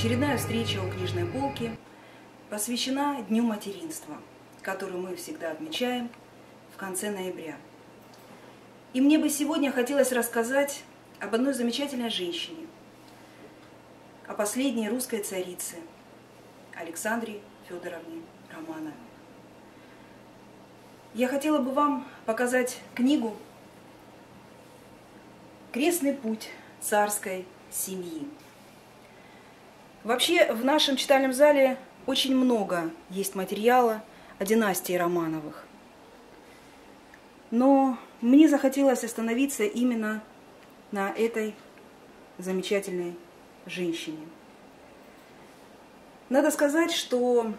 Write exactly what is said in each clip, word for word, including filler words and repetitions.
Очередная встреча у книжной полки посвящена Дню материнства, который мы всегда отмечаем в конце ноября. И мне бы сегодня хотелось рассказать об одной замечательной женщине, о последней русской царице Александре Федоровне Романовой. Я хотела бы вам показать книгу «Крестный путь царской семьи». Вообще в нашем читальном зале очень много есть материала о династии Романовых. Но мне захотелось остановиться именно на этой замечательной женщине. Надо сказать, что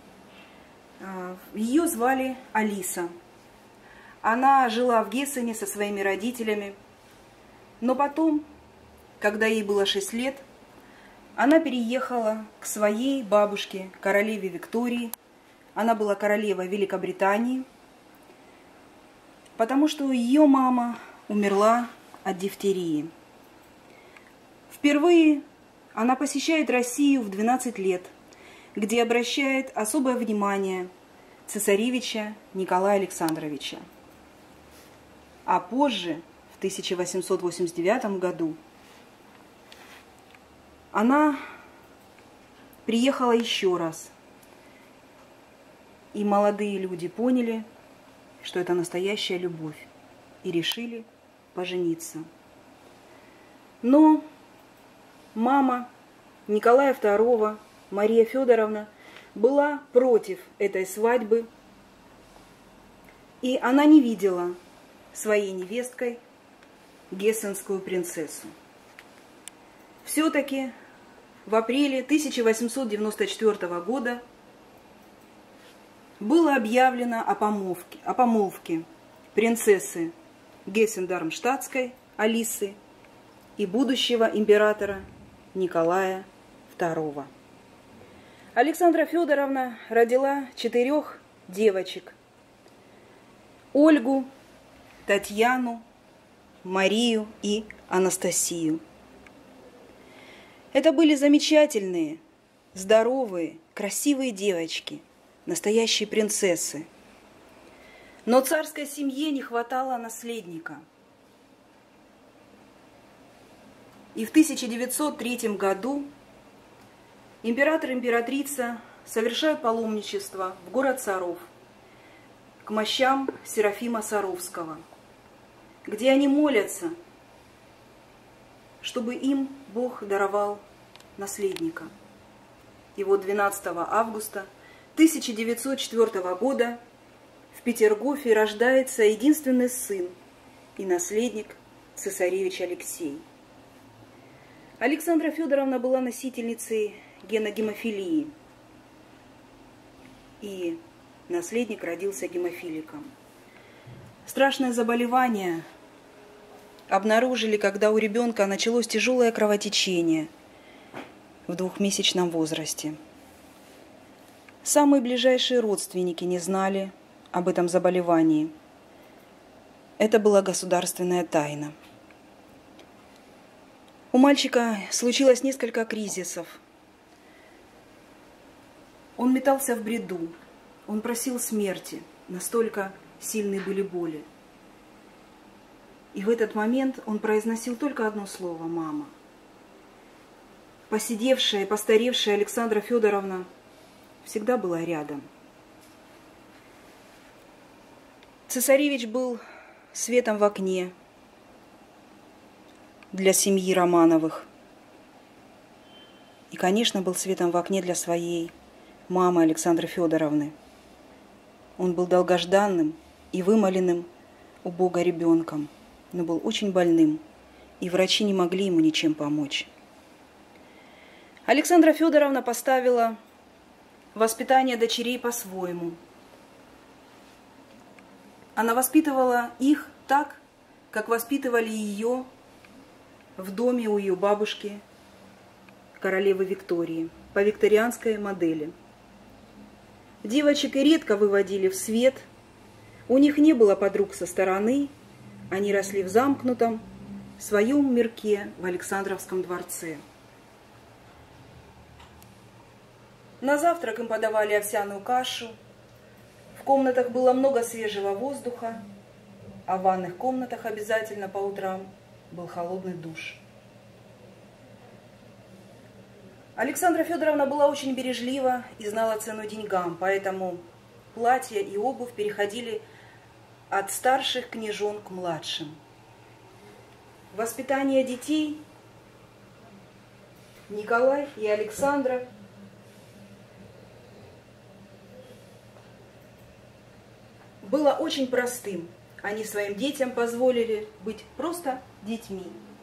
ее звали Алиса. Она жила в Гессене со своими родителями, но потом, когда ей было шесть лет, она переехала к своей бабушке, королеве Виктории. Она была королевой Великобритании, потому что ее мама умерла от дифтерии. Впервые она посещает Россию в двенадцать лет, где обращает особое внимание цесаревича Николая Александровича. А позже, в тысяча восемьсот восемьдесят девятом году, она приехала еще раз, и молодые люди поняли, что это настоящая любовь, и решили пожениться. Но мама Николая второго, Мария Федоровна, была против этой свадьбы, и она не видела своей невесткой гессенскую принцессу. Все-таки в апреле тысяча восемьсот девяносто четвёртого года было объявлено о помолвке, о помолвке принцессы Гессен-Дармштадтской Алисы и будущего императора Николая второго. Александра Федоровна родила четырех девочек: Ольгу, Татьяну, Марию и Анастасию. Это были замечательные, здоровые, красивые девочки, настоящие принцессы. Но царской семье не хватало наследника. И в тысяча девятьсот третьем году император и императрица совершают паломничество в город Саров к мощам Серафима Саровского, где они молятся, чтобы им Бог даровал наследника. И вот двенадцатого августа тысяча девятьсот четвёртого года в Петергофе рождается единственный сын и наследник цесаревич Алексей. Александра Федоровна была носительницей гена гемофилии, и наследник родился гемофиликом. Страшное заболевание обнаружили, когда у ребенка началось тяжелое кровотечение в двухмесячном возрасте. Самые ближайшие родственники не знали об этом заболевании. Это была государственная тайна. У мальчика случилось несколько кризисов. Он метался в бреду, он просил смерти, настолько сильны были боли. И в этот момент он произносил только одно слово: «Мама». Посидевшая и постаревшая Александра Федоровна всегда была рядом. Цесаревич был светом в окне для семьи Романовых. И, конечно, был светом в окне для своей мамы Александры Федоровны. Он был долгожданным и вымоленным у Бога ребенком, но был очень больным, и врачи не могли ему ничем помочь. Александра Федоровна поставила воспитание дочерей по-своему. Она воспитывала их так, как воспитывали ее в доме у ее бабушки, королевы Виктории, по викторианской модели. Девочек и редко выводили в свет, у них не было подруг со стороны, они росли в замкнутом, в своем мирке в Александровском дворце. На завтрак им подавали овсяную кашу. В комнатах было много свежего воздуха, а в ванных комнатах обязательно по утрам был холодный душ. Александра Федоровна была очень бережлива и знала цену деньгам, поэтому платья и обувь переходили от старших княжон к младшим. Воспитание детей Николай и Александра было очень простым. Они своим детям позволили быть просто детьми.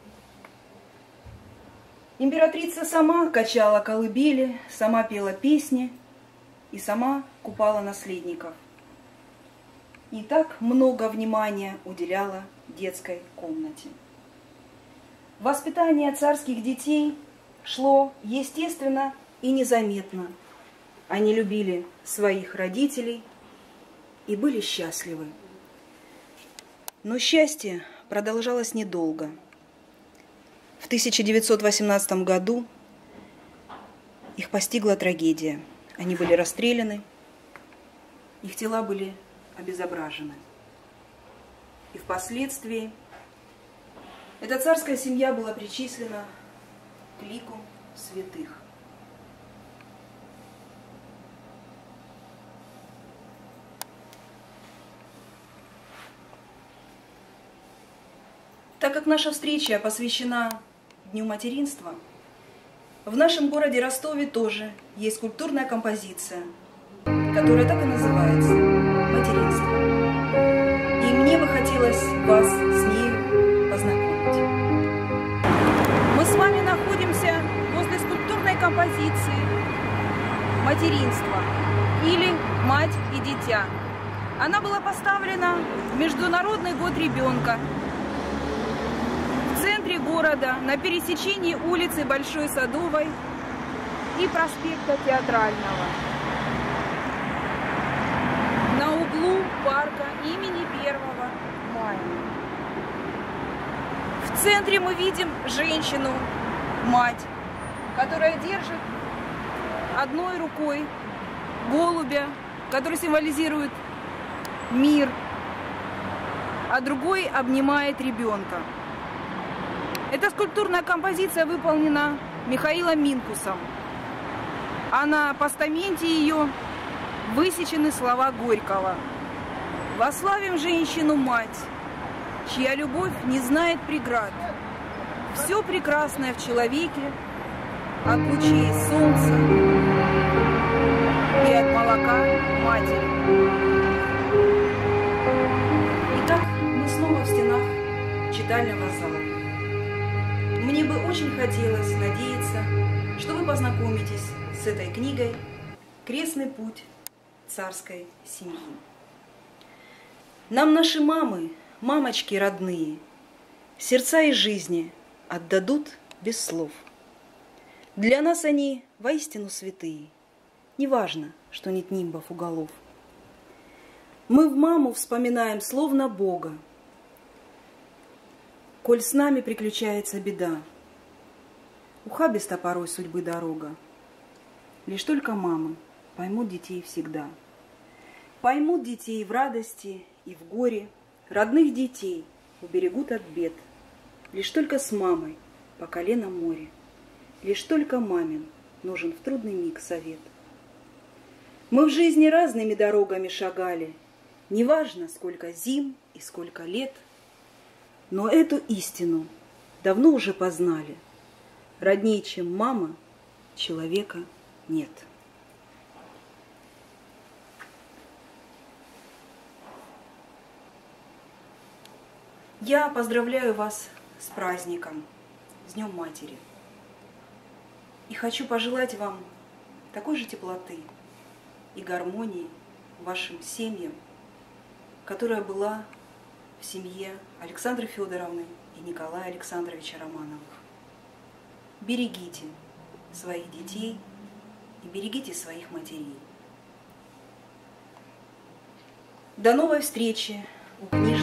Императрица сама качала колыбели, сама пела песни и сама купала наследников. И так много внимания уделяла детской комнате. Воспитание царских детей шло естественно и незаметно. Они любили своих родителей и были счастливы. Но счастье продолжалось недолго. В тысяча девятьсот восемнадцатом году их постигла трагедия. Они были расстреляны, их тела были обезображены. И впоследствии эта царская семья была причислена к лику святых. Так как наша встреча посвящена Дню материнства, в нашем городе Ростове тоже есть скульптурная композиция, которая так и называется «Материнство». И мне бы хотелось вас с ней познакомить. Мы с вами находимся возле скульптурной композиции «Материнство» или «Мать и дитя». Она была поставлена в Международный год ребенка в центре города, на пересечении улицы Большой Садовой и проспекта Театрального, на углу парка имени первого мая. В центре мы видим женщину, мать, которая держит одной рукой голубя, который символизирует мир, а другой обнимает ребенка. Эта скульптурная композиция выполнена Михаилом Минкусом, а на постаменте ее высечены слова Горького: «Вославим женщину-мать, чья любовь не знает преград. Все прекрасное в человеке, от лучей солнца и от молока матери». Итак, мы снова в стенах читального зала. Мне бы очень хотелось надеяться, что вы познакомитесь с этой книгой «Крестный путь царской семьи». Нам наши мамы, мамочки родные, сердца и жизни отдадут без слов. Для нас они воистину святые, неважно, что нет нимбов у голов. Мы в маму вспоминаем словно Бога, коль с нами приключается беда. Ухабиста порой судьбы дорога. Лишь только мамы поймут детей всегда. Поймут детей в радости и в горе, родных детей уберегут от бед. Лишь только с мамой по колено море, лишь только мамин нужен в трудный миг совет. Мы в жизни разными дорогами шагали, неважно, сколько зим и сколько лет, но эту истину давно уже познали. Роднее, чем мама, человека нет. Я поздравляю вас с праздником, с Днем Матери. И хочу пожелать вам такой же теплоты и гармонии вашим семьям, которая была в семье Александры Федоровны и Николая Александровича Романовых. Берегите своих детей и берегите своих матерей. До новой встречи у книжки.